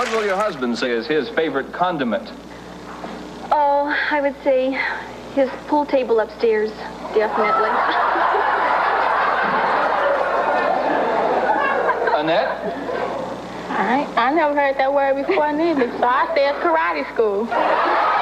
What will your husband say is his favorite condiment? Oh, I would say his pool table upstairs, definitely. Annette? I never heard that word before neither, so I said karate school.